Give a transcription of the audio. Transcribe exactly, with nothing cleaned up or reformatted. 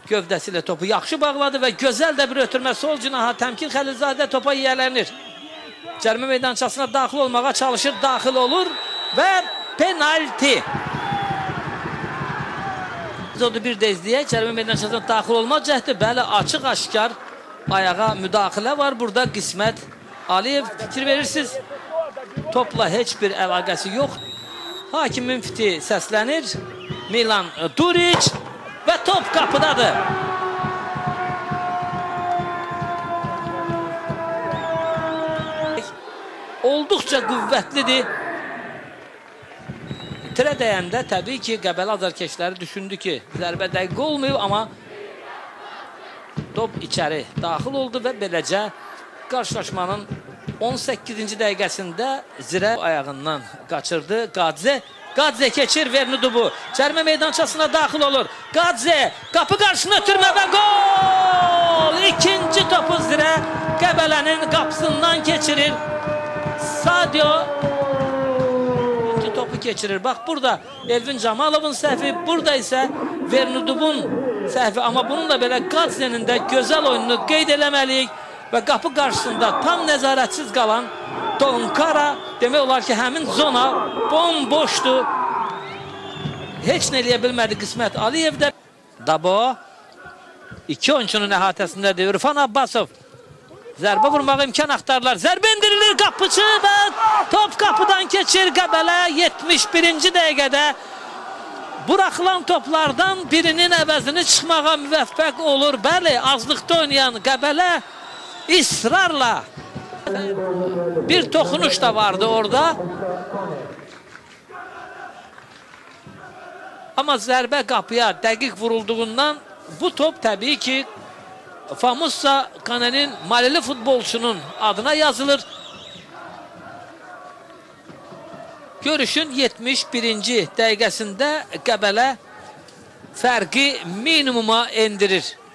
gövdəsi ilə topu yaxşı bağladı və gözəl də bir ötürmə sol cinaha Təmkin Xəlilzadə topa yiyələnir. Cərimə meydançasına daxil olmağa çalışır, daxil olur və penalti. Odur bir də izləyək, cərimə meydançasına daxil olmaq cəhdi, bəli, açıq aşkar ayağa müdaxilə var burada. Qismət Aliyev, fikir verirsiniz, topla heç bir əlaqəsi yox. Hakim müfti səslənir, Milan Duric və top qapıdadır. Olduqca qüvvətlidir. İtirə dəyəndə təbii ki, Qəbələ azarkeşləri düşündü ki, zərbə dəqiq olmayıb, amma top içəri daxil oldu və beləcə qarşılaşmanın on səkkizinci dəqiqəsində Zirə ayağından qaçırdı. Qadze, Qadze keçir Vernudubu. Cərimə meydançasına daxil olur. Qadze, qapı qarşısına ötürmə və gol! İkinci topu Zirə Qəbələnin qapısından keçirir. Sadio ikinci topu keçirir. Bax, burada Elvin Camalovun səhvi, burada isə Vernudubun səhvi. Amma bununla belə Qadze'nin də gözəl oyununu qeyd eləməliyik. Və qapı qarşısında tam nəzarətsiz qalan Donkara, demək olar ki, həmin zona bomboşdu. Heç nə eləyə bilmədi Qismət Aliyev də. Dabo iki oyunçunun əhatəsindədir. Ürfan Abbasov zərbə vurmağa imkan axtarırlar. Zərbə indirilir, qapıcı və top qapıdan keçir. Qəbələ yetmiş birinci dəqiqədə buraxılan toplardan birinin əvəzini çıxmağa müvəffəq olur. Bəli, azlıqda oynayan Qəbələ israrla bir toxunuş da vardı orada. Amma zərbə qapıya dəqiq vurulduğundan bu top təbii ki Famusa Kanənin Malili futbolçunun adına yazılır. Görüşün yetmiş birinci dəqiqəsində Qəbələ fərqi minimuma endirir.